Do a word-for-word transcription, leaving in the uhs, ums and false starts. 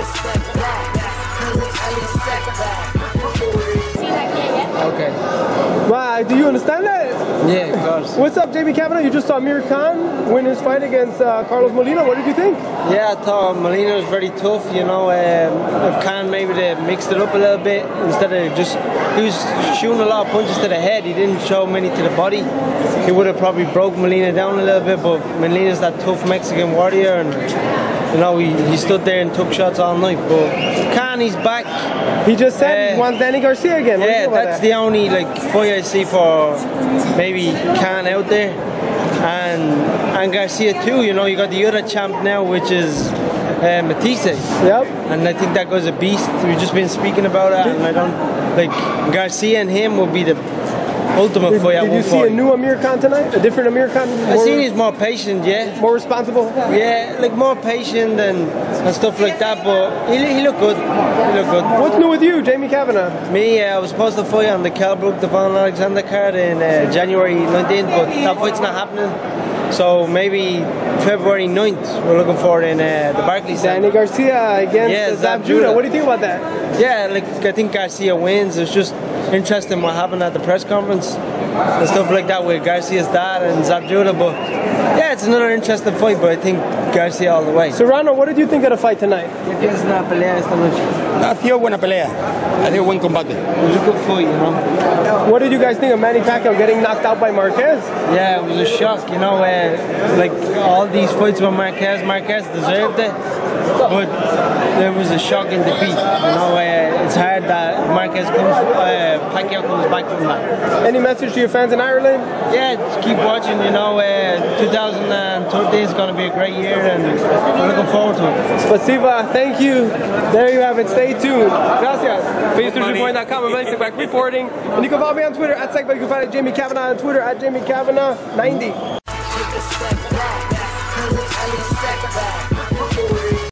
Okay. Wow, do you understand that? Yeah, of course. What's up, Jamie Kavanagh? You just saw Amir Khan win his fight against uh, Carlos Molina. What did you think? Yeah, I thought Molina was very tough, you know. Um, if Khan maybe they mixed it up a little bit instead of just, he was shooting a lot of punches to the head. He didn't show many to the body. He would have probably broke Molina down a little bit, but Molina's that tough Mexican warrior, and you know, he, he stood there and took shots all night. But Khan, he's back. He just said uh, he wants Danny Garcia again. What yeah, that's that? the only like fight I see for maybe Khan out there, and and Garcia too. You know, you got the other champ now, which is uh, Matisse. Yep. And I think that goes a beast. We've just been speaking about that, and I don't like Garcia and him will be the ultimate did, fight. Did you see a new Amir Khan tonight? A different Amir Khan? I seen he's more patient, yeah. More responsible? Yeah, like more patient and, and stuff like that, but he, he looked good. He looked good. What's new with you, Jamie Kavanagh? Me, uh, I was supposed to fight on the Kell Brook Devon Alexander card in uh, January nineteenth, but that fight's not happening. So maybe February ninth, we're looking for in uh, the Barclays Center. Danny Garcia against yeah, Zab Judah. What do you think about that? Yeah, like I think Garcia wins. It's just interesting what happened at the press conference and stuff like that with Garcia's dad and Zab Judah. But yeah, it's another interesting fight, but I think Garcia all the way. Serrano, what did you think of the fight tonight? Ha sido buena pelea. Ha sido buen combate. It was a good fight, you know. What did you guys think of Manny Pacquiao getting knocked out by Marquez? Yeah, it was a shock, you know. Uh, like all these fights with Marquez, Marquez deserved it, but there was a shocking defeat. You know, uh, it's hard that Marquez comes, uh, Pacquiao comes back from that. Any message to your fans in Ireland? Yeah, just keep watching. You know, uh, two thousand thirteen is going to be a great year, and I'm looking forward to it. Spasiba, thank you. There you have it. Stay tuned. Gracias. face two point dot com. I'm Blake back reporting. And you can follow me on Twitter at Sackback. You can find Jamie Kavanagh on Twitter at Jamie Kavanagh ninety.